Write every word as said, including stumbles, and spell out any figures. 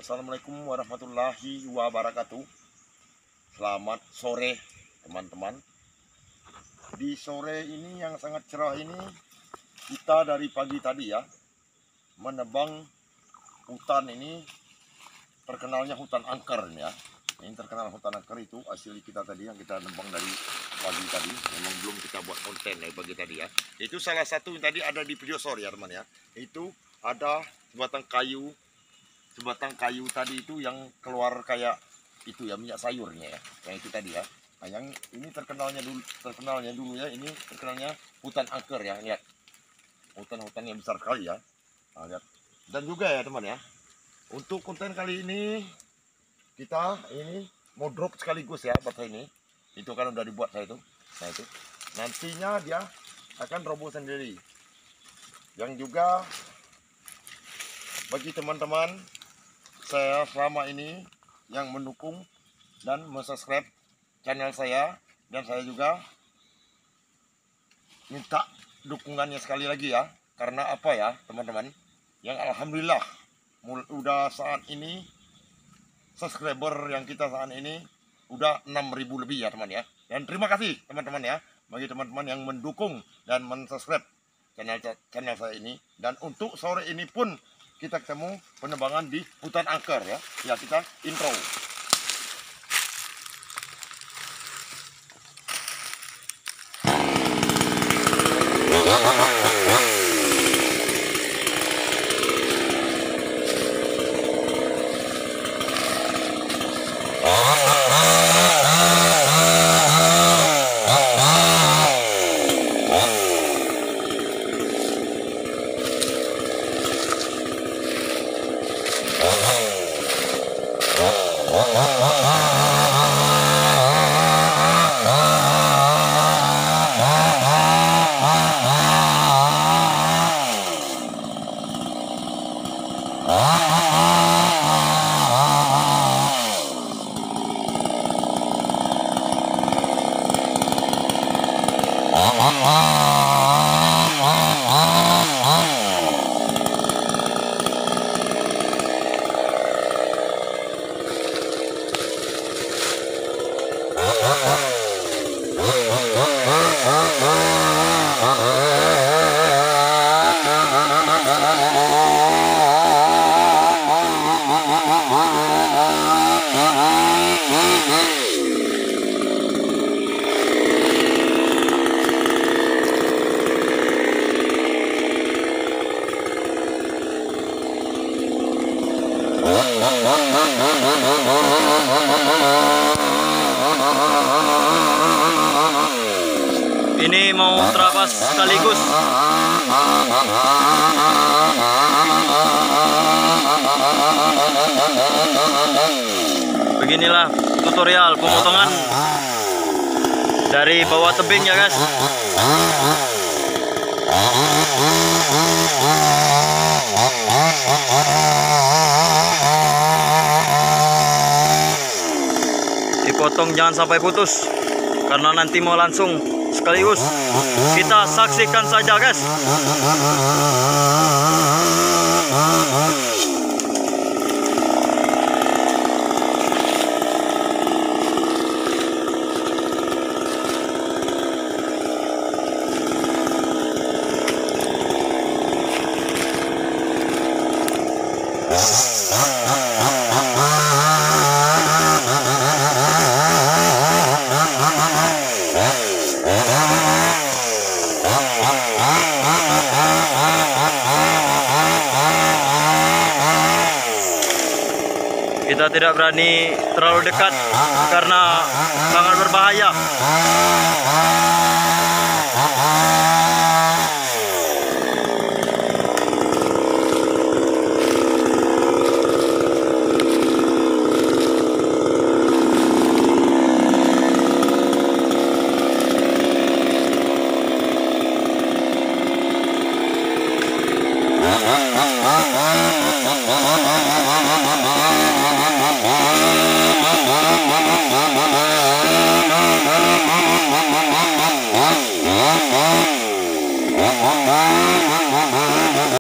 Assalamualaikum warahmatullahi wabarakatuh. Selamat sore teman-teman. Di sore ini yang sangat cerah ini, kita dari pagi tadi ya menebang hutan ini. Terkenalnya hutan angker ya. Ini terkenal hutan angker itu hasil kita tadi yang kita nebang dari pagi tadi. Memang belum kita buat konten dari pagi tadi ya. Itu salah satu yang tadi ada di video sore ya teman ya. Itu ada sebatang kayu sebatang kayu tadi itu yang keluar kayak itu ya, minyak sayurnya ya, yang itu tadi ya. Nah, yang ini terkenalnya dulu terkenalnya dulu ya, ini terkenalnya hutan angker ya, lihat hutan-hutan yang besar sekali ya. Nah, lihat. Dan juga ya teman ya, untuk konten kali ini kita ini mau drop sekaligus ya baterai ini. Itu kan udah dibuat saya itu. Nah itu nantinya dia akan roboh sendiri. Yang juga bagi teman-teman saya selama ini yang mendukung dan mensubscribe channel saya, dan saya juga minta dukungannya sekali lagi ya. Karena apa ya teman-teman, yang alhamdulillah udah saat ini subscriber yang kita saat ini udah enam ribu lebih ya teman ya. Dan terima kasih teman-teman ya bagi teman-teman yang mendukung dan mensubscribe channel channel saya ini. Dan untuk sore ini pun kita ketemu penebangan di hutan angker ya. Ya, kita intro. Ini mau terapas sekaligus. Beginilah tutorial pemotongan dari bawah tebing ya guys. Dipotong jangan sampai putus, karena nanti mau langsung sekaligus. Kita saksikan saja guys. Kita tidak berani terlalu dekat karena sangat berbahaya.